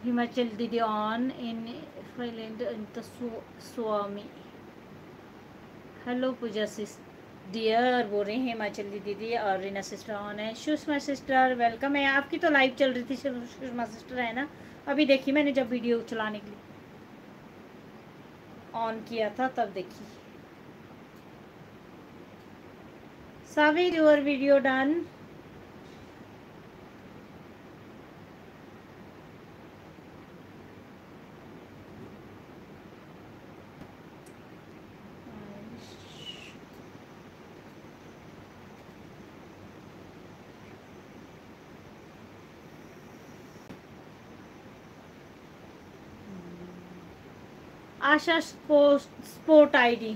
हिमाचल दीदी ऑन इन फ्रीलैंड स्वामी। हेलो पूजा सिस डियर बोल रही हैं हिमाचल दीदी और रीना सिस्टर ऑन है। सुषमा सिस्टर वेलकम है। आपकी तो लाइव चल रही थी सुषमा सिस्टर, है ना? अभी देखी मैंने, जब वीडियो चलाने के लिए ऑन किया था तब देखी। Savir your video done. Asha support ID.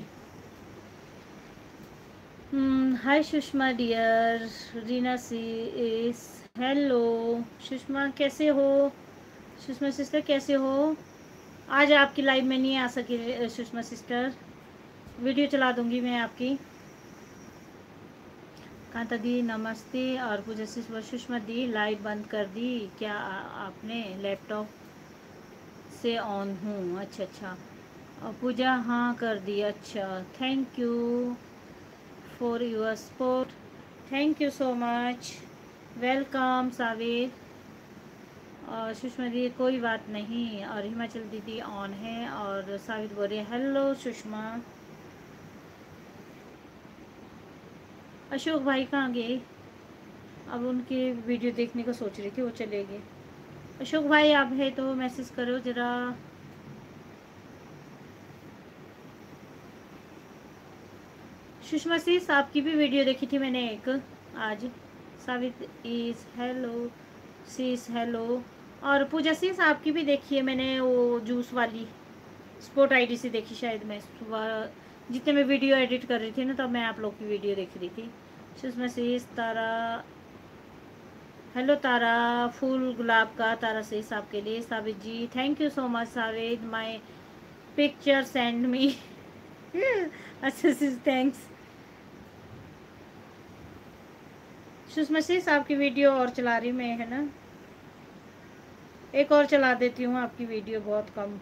Hi Sushma dear, Reena सी इस हेलो। सुषमा कैसे हो? सुषमा सिस्टर कैसे हो? आज आपकी लाइव में नहीं आ सकी सुषमा सिस्टर, वीडियो चला दूंगी मैं आपकी। कांता दी नमस्ते। और पूजा सिस्टर सुषमा दी लाइव बंद कर दी क्या आपने? लैपटॉप से ऑन हूँ। अच्छा अच्छा। और पूजा हाँ कर दी। अच्छा, thank you for your support. Thank you so much. Welcome Savir. और सुषमा दी कोई बात नहीं। और हिमाचल दीदी ऑन है। और साविर बोल रही है हेलो सुषमा। अशोक भाई कहाँ गए? अब उनकी वीडियो देखने को सोच रही थी, वो चले गए। अशोक भाई आप है तो मैसेज करो ज़रा। सुषमा सी आपकी भी वीडियो देखी थी मैंने एक आज। सावित इज हेलो, सीस हेलो। और पूजा सी आपकी भी देखी है मैंने, वो जूस वाली स्पोर्ट आईडी से देखी शायद। मैं सुबह जितने मैं वीडियो एडिट कर रही थी ना, तब मैं आप लोग की वीडियो देख रही थी। सुषमा सी तारा हेलो। तारा फूल गुलाब का तारा से आपके लिए। Savid ji thank you so much. Savid my picture send me. अच्छा थैंक्स। सुषमा sis आपकी वीडियो और चला रही मैं, है ना? एक और चला देती हूँ आपकी वीडियो, बहुत कम।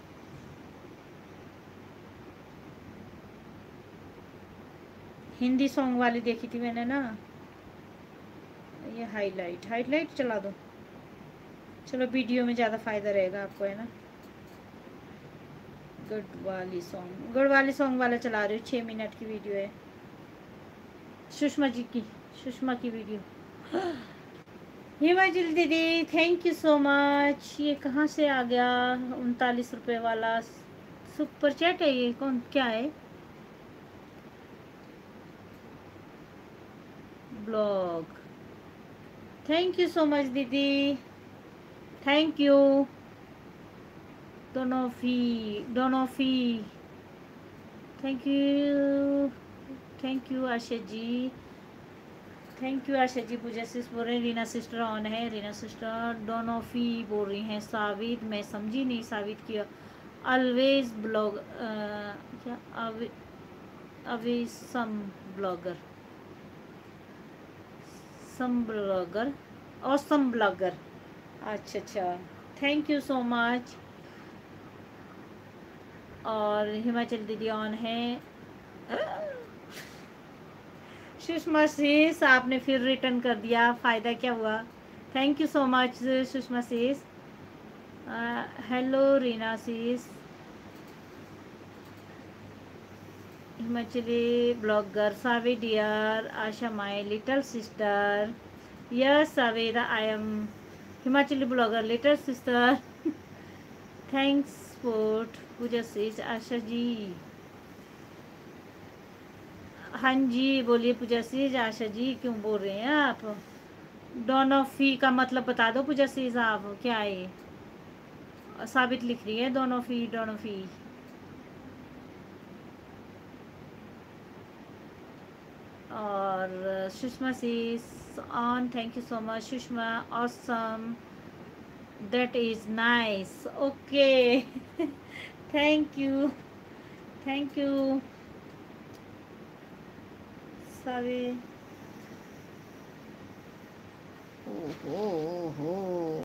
हिंदी सॉन्ग वाली देखी थी मैंने ना। ये हाईलाइट हाईलाइट चला दो। चलो वीडियो में ज़्यादा फ़ायदा रहेगा आपको, है ना? गढ़वाली सॉन्ग वाला चला रही हूँ। 6 मिनट की वीडियो है सुषमा जी की, सुषमा की वीडियो। हिमाचल दीदी थैंक यू सो मच। ये कहाँ से आ गया 39 रुपये वाला सुपर चैट? है ये कौन, क्या है? Blog. Thank you so much दीदी, थैंक यू। डोनोफी thank you Asha ji, thank you Asha ji. Pooja sis बोल रहे हैं रीना सिस्टर ऑन है। रीना सिस्टर डोनोफी बोल रही हैं। साविद मैं समझी नहीं, साविद की ऑलवेज ब्लॉग क्या अवे ब्लॉगर, सम ब्लॉगर और सम ब्लॉगर। अच्छा अच्छा, थैंक यू सो मच। और हिमाचल दीदी ऑन है। सुषमा sis आपने फिर रिटर्न कर दिया, फ़ायदा क्या हुआ? Thank you so much Sushma sis। Hello Reena sis। Himachali blogger सावे dear, Asha my little sister. Yes सावेदा I am Himachali blogger little sister. Thanks for Pooja sis Asha ji. हाँ जी बोलिए पूजा sis। आशा जी क्यों बोल रहे हैं आप? दोनों फी का मतलब बता दो पूजा sis, आप क्या है? साबित लिख रही है दोनों फी दोनों फी। और Sushma sis on, thank you so much Sushma, awesome, that is nice, okay. Thank you, thank you Savi. ओहो ओहो।